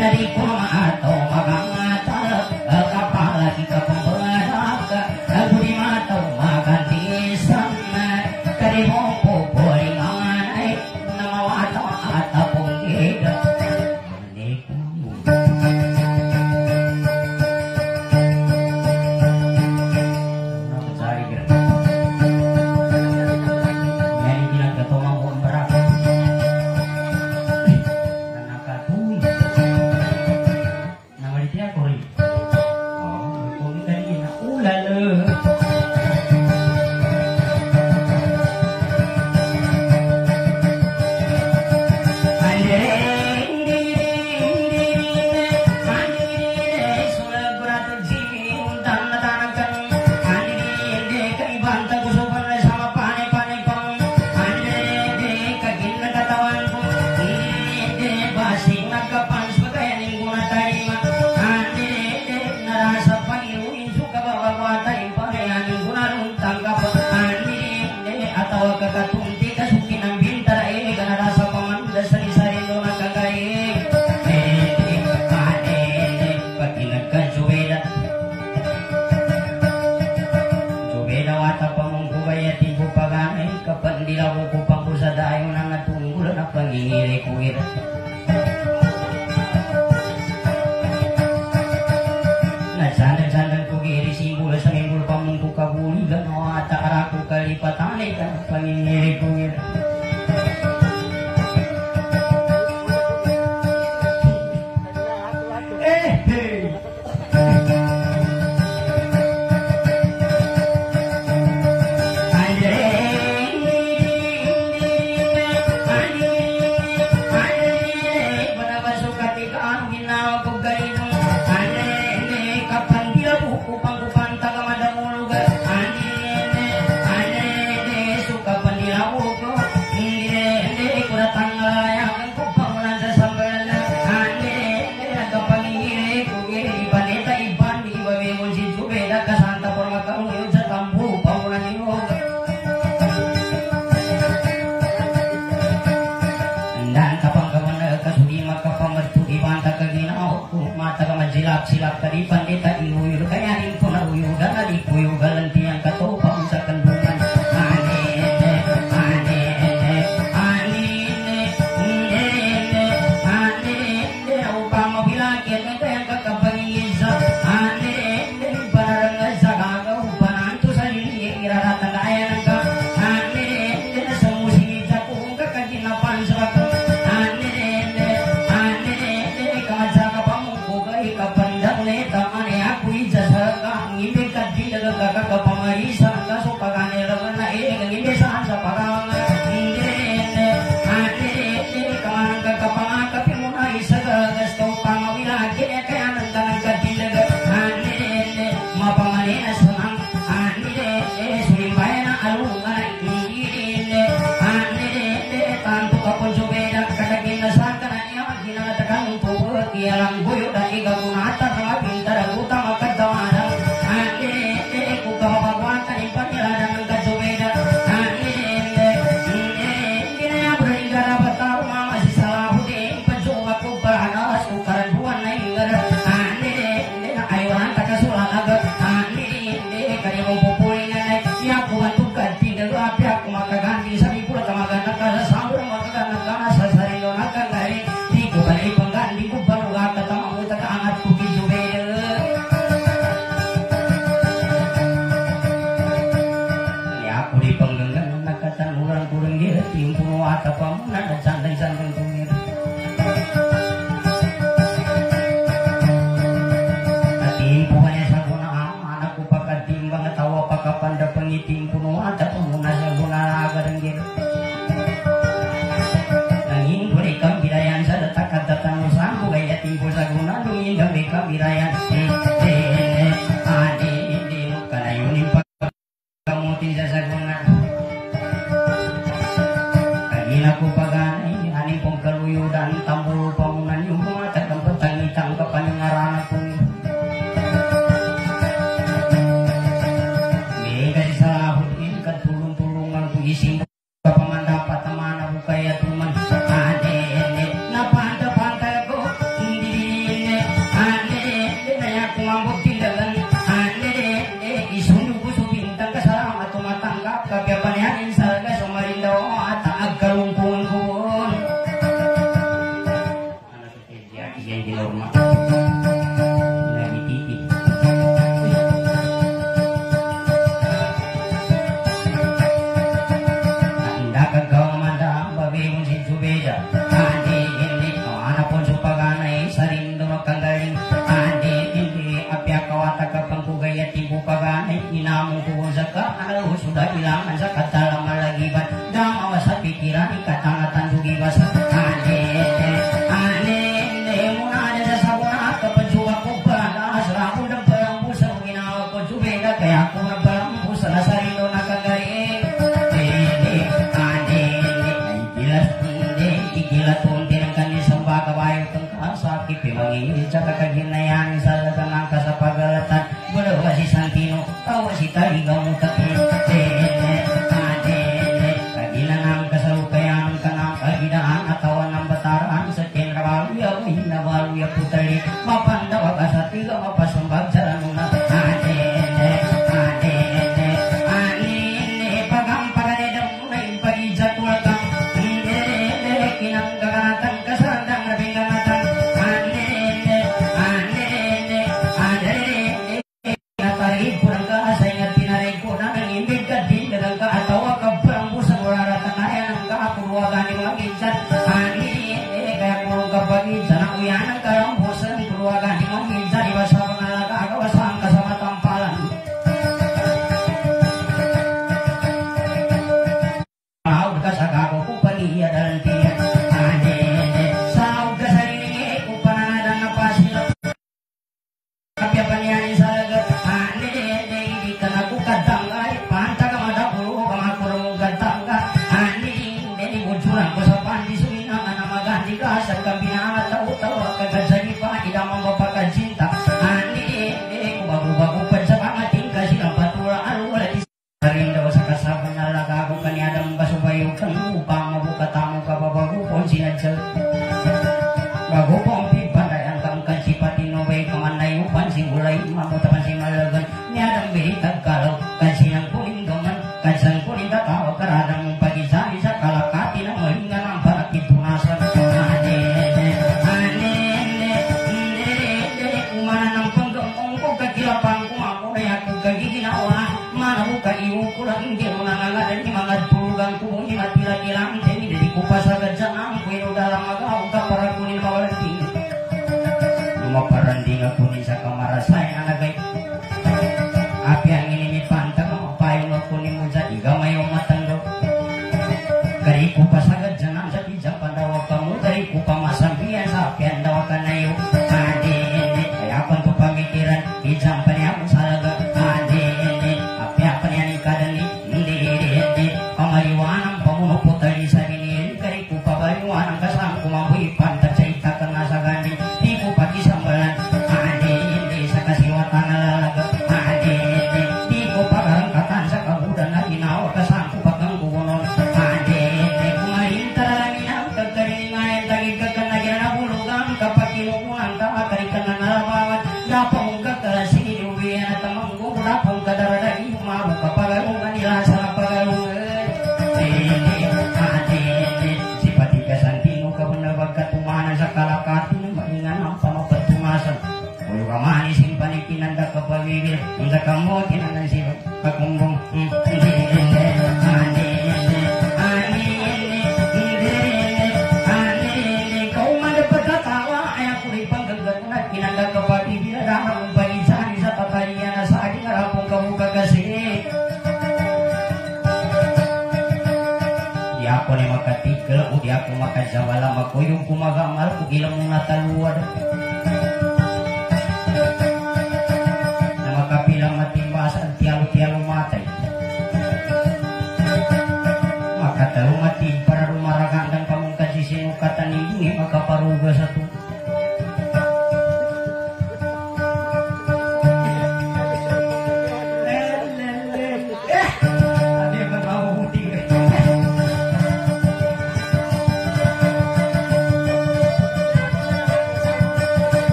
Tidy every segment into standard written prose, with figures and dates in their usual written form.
silap tadi pandita iuyur kaya rin ko na uyugan na di uyugan tiyang katopang sa kandungan upang mabilagyan ng kayang kakapangisa panarangay sa kagaw pananto sa linig iraratan kaya ng ka sa musingit sa kung kakaginapan sa kakang kakapamaisan kaso paganiragan na ibisan sa parang kamanang kakapangakapin mo na isa gasto pamawilagi kaya nandanang katilaga mapamalinas ng sulimbay na alungan tanto kapon subeda katagin na sa kananya ginatagang puput iyalang buyo na igagunatan ng pintar utang makadawanan Yang di normal. Lagi titik. Anda kagau mandang babi unsi subeja. Andi ini kawana pun supaganai sarindo kanggaling. Andi ini apya kawata kapangku gaya tibu paganai inamu kubuzaka alu sudah hilang zakat dalam malagiban. Dam awas pikiran ikatan dugi basa. Caka kaginayan sa tanang kasapagalatan bulawa si Santino tawa si Taligaw mo kaginanang kasalukayan kanang kaginaan atawan ng bataraan sa kinrabaluya hinabaluya putali mapandawa ka sa tiga mapasambag sa ranuna pagampaganedam mo na impagijat mo lang kinanggaganatan kasandang nabingamatan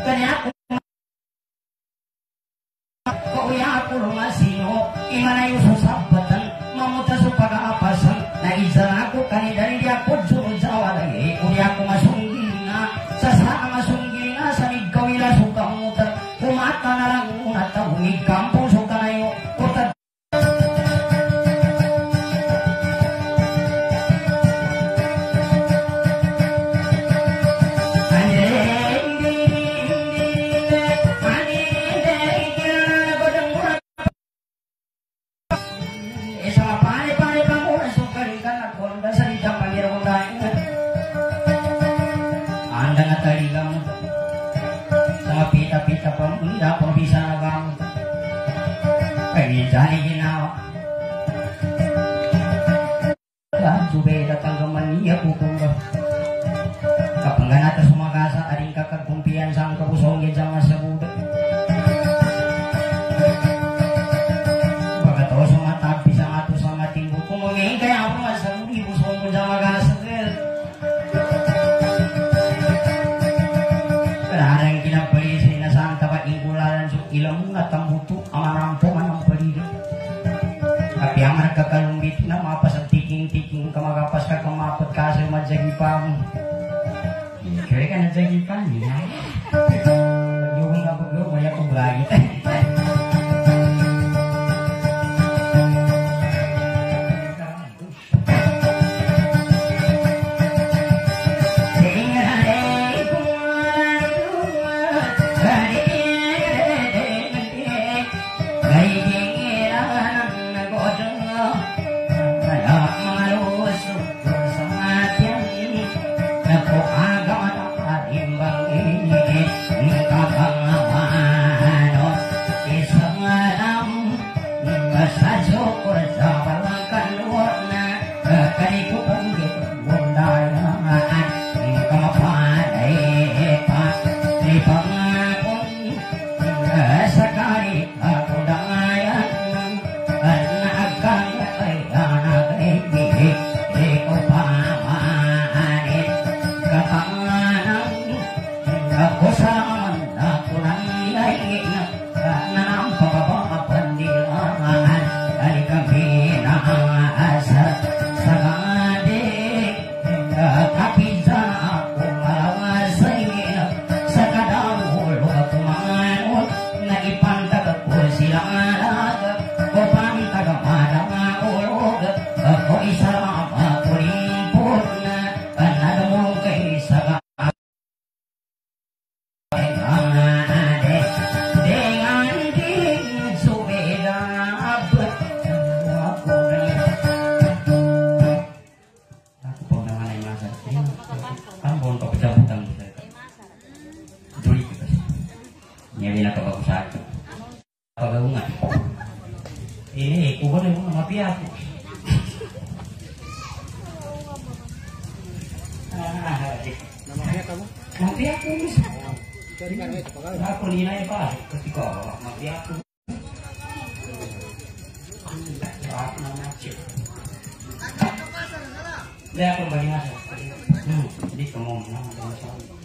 kanya aku kau ya aku masino imana yusu sabatan mamuta supaga apasan na izan aku kani dari dia aku juru jawa lagi uri aku masungginga sasana masungginga sani gawila suka muter kumata narang unata umi kampung suka nayo kota Jani ginawa Jube datang ke mania kukumba Kapanggan atas sumakasa Ading kakak kumpian sang kebusong Gejang masa buda Bagatau sama tapi sang atu sama tinggu Kumungin kaya apa masa budi busong Gejang magasa Karena yang kinapali Sinasang tapat ingkulalan Suk ilang natang butu Amarampo manang palido tapi ang nagkakalumbit na mapas ang tiking-tiking kamagapas ka kamapot kaso madjagipang kaya ka nadjagipang niya yung nga paglo maya kong lagi Dia aku bagi nasi. Jadi kamu